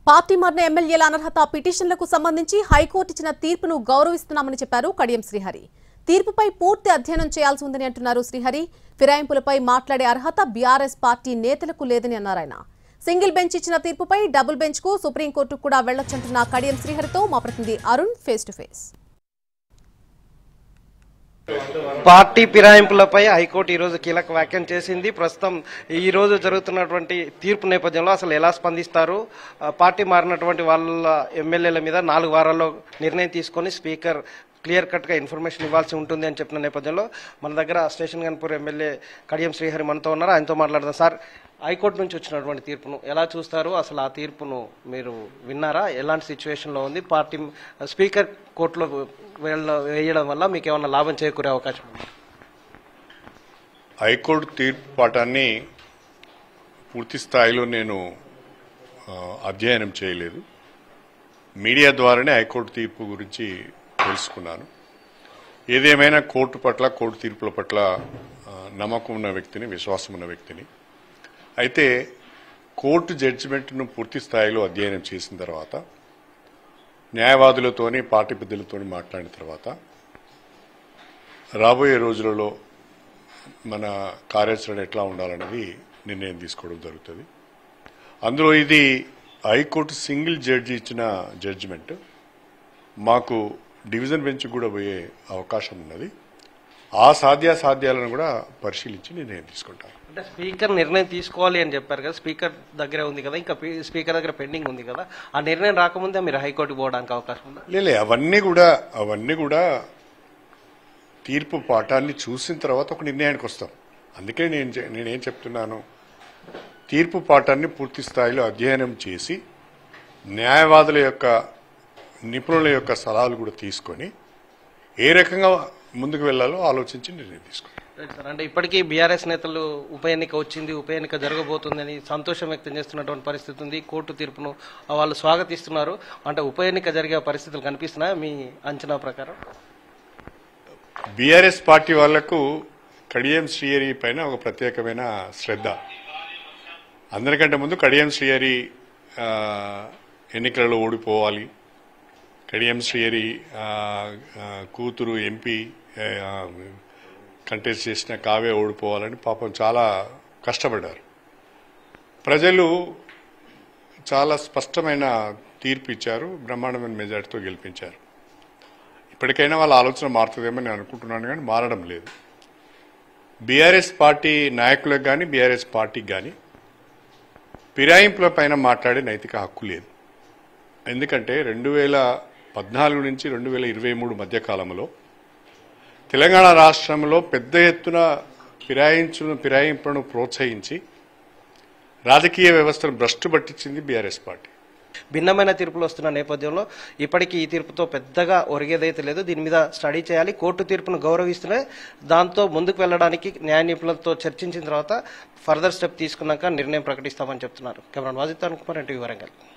Party మారిన ఎమ్మెల్యేల అనర్హత పిటిషన్లకు సంబంధించి హైకోర్టు ఇచ్చిన తీర్పును గౌరవిస్తున్నామని చెప్పారు కడియం శ్రీహరి. తీర్పుపై పూర్తి అధ్యయనం చేయాల్సి ఉందని అంటున్నారు శ్రీహరి. ఫిరాయింపులపై మాట్లాడే అర్హత బీఆర్ఎస్ పార్టీ నేతలకు లేదని అన్నారు ఆయన. సింగిల్ బెంచ్ ఇచ్చిన తీర్పుపై డబుల్ బెంచ్ కు సుప్రీంకోర్టుకు కూడా వెళ్లొచ్చంటున్న కడియం శ్రీహరితో మా ప్రతినిధి Arun face to face. Party ఫిరాయింపులపై హైకోర్టు ఈ రోజు కీలక వ్యాఖ్యానం చేసింది. ప్రస్తుతం ఈ రోజు జరుగుతున్నటువంటి తీర్పు నేపథ్యంలో అసలు ఎలా స్పందిస్తారు, పార్టీ మారినటువంటి వాళ్ళ ఎమ్మెల్యేల మీద 4 వారాల్లో నిర్ణయం తీసుకొని స్పీకర్ క్లియర్ కట్ గా ఇన్ఫర్మేషన్ ఇవ్వాల్సి ఉంటుంది అని చెప్పిన నేపథ్యంలో మన దగ్గర స్టేషన్ గన్పూర్ ఎమ్మెల్యే కడియం శ్రీహరి మనతో ఉన్నారు. ఆయనతో మాట్లాడదాం. సార్, హైకోర్టు నుంచి వచ్చినటువంటి తీర్పును ఎలా చూస్తారు? అసలు ఆ తీర్పును మీరు విన్నారా? ఎలాంటి సిచ్యువేషన్ లో ఉంది? పార్టీ స్పీకర్ కోర్టులో వేయడం వల్ల మీకు ఏమన్నా లాభం చేకూరే అవకాశం ఉంది? హైకోర్టు తీర్పు పాఠాన్ని పూర్తి స్థాయిలో నేను అధ్యయనం చేయలేదు. మీడియా ద్వారానే హైకోర్టు తీర్పు గురించి తెలుసుకున్నాను. ఏదేమైనా కోర్టు పట్ల, కోర్టు తీర్పుల పట్ల నమ్మకం ఉన్న వ్యక్తిని, విశ్వాసం ఉన్న వ్యక్తిని. అయితే కోర్టు జడ్జిమెంట్ను పూర్తి స్థాయిలో అధ్యయనం చేసిన తర్వాత, న్యాయవాదులతోని, పార్టీ పెద్దలతోని మాట్లాడిన తర్వాత రాబోయే రోజులలో మన కార్యాచరణ ఎట్లా ఉండాలనేది నిర్ణయం తీసుకోవడం జరుగుతుంది. అందులో ఇది హైకోర్టు సింగిల్ జడ్జి ఇచ్చిన జడ్జిమెంట్. మాకు డివిజన్ బెంచ్ కూడా పోయే అవకాశం ఉన్నది. ఆ సాధ్యాసాధ్యాలను కూడా పరిశీలించి నిర్ణయం తీసుకుంటారు. అంటే స్పీకర్ నిర్ణయం తీసుకోవాలి అని చెప్పారు కదా, స్పీకర్ దగ్గరే ఉంది కదా, ఇంకా స్పీకర్ దగ్గర పెండింగ్ ఉంది కదా, ఆ నిర్ణయం రాకముందే మీరు హైకోర్టుకు పోవడానికి అవకాశం ఉందా? లే, అవన్నీ కూడా తీర్పు పాఠాన్ని చూసిన తర్వాత ఒక నిర్ణయానికి వస్తాం. అందుకే నేనేం చెప్తున్నాను, తీర్పు పాఠాన్ని పూర్తి స్థాయిలో అధ్యయనం చేసి న్యాయవాదుల యొక్క, నిపుణుల యొక్క సలహాలు కూడా తీసుకొని ఏ రకంగా ముందుకు వెళ్లాలో ఆలోచించి నిర్ణయం తీసుకుంటాం. అంటే ఇప్పటికీ బీఆర్ఎస్ నేతలు ఉప ఎన్నిక వచ్చింది, ఉప ఎన్నిక జరగబోతుందని సంతోషం వ్యక్తం చేస్తున్నటువంటి పరిస్థితి ఉంది. కోర్టు తీర్పును వాళ్ళు స్వాగతిస్తున్నారు. అంటే ఉప ఎన్నిక జరిగే పరిస్థితులు కనిపిస్తున్నాయా మీ అంచనా ప్రకారం? బీఆర్ఎస్ పార్టీ వాళ్లకు కడియం శ్రీహరి పైన ఒక ప్రత్యేకమైన శ్రద్ధ. అందరికంటే ముందు కడియం శ్రీహరి ఎన్నికలలో ఓడిపోవాలి, కడియం శ్రీహరి కూతురు ఎంపీ కంటెస్ట్ చేసిన కావే ఓడిపోవాలని పాపం చాలా కష్టపడ్డారు. ప్రజలు చాలా స్పష్టమైన తీర్పు ఇచ్చారు, బ్రహ్మాండమైన మెజార్టీతో గెలిపించారు. ఇప్పటికైనా వాళ్ళ ఆలోచన మారుతుందేమో నేను అనుకుంటున్నాను, కానీ మారడం లేదు. బీఆర్ఎస్ పార్టీ నాయకులకు కానీ, బీఆర్ఎస్ పార్టీకి కానీ ఫిరాయింపుల పైన మాట్లాడే నైతిక హక్కు లేదు. ఎందుకంటే 2014 నుంచి 2023 మధ్య కాలంలో తెలంగాణ రాష్ట్రంలో పెద్ద ఎత్తున ఫిరాయింపులను ప్రోత్సహించి రాజకీయ వ్యవస్థను భ్రష్టు పట్టించింది బీఆర్ఎస్ పార్టీ. భిన్నమైన తీర్పులు వస్తున్న నేపథ్యంలో ఇప్పటికీ ఈ తీర్పుతో పెద్దగా ఒరిగేదైతే లేదు. దీని మీద స్టడీ చేయాలి. కోర్టు తీర్పును గౌరవిస్తూనే దాంతో ముందుకు వెళ్లడానికి న్యాయ నిపుణులతో చర్చించిన తర్వాత ఫర్దర్ స్టెప్ తీసుకున్నాక నిర్ణయం ప్రకటిస్తామని చెప్తున్నారు. Cameraman Wajid Kumar, NTV Warangal.